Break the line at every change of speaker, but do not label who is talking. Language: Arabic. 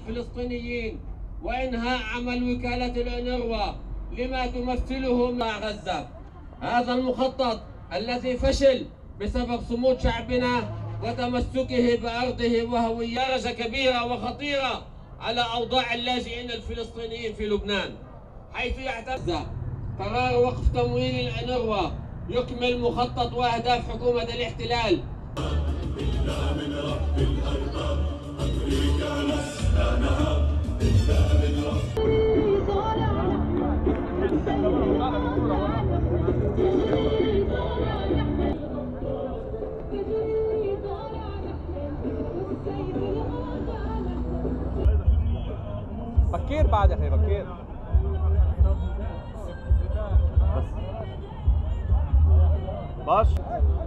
الفلسطينيين وإنهاء عمل وكالة الأونروا لما تمثله مع غزة. هذا المخطط الذي فشل بسبب صمود شعبنا وتمسكه بأرضه وهوية درجة كبيرة وخطيرة على أوضاع اللاجئين الفلسطينيين في لبنان، حيث يعتمد قرار وقف تمويل الأونروا يكمل مخطط وأهداف حكومة الاحتلال.
إلا من رب الأرباب أمريكا لسنا نهاب إلا من رب.
بكير بعد يا اخي بكير بس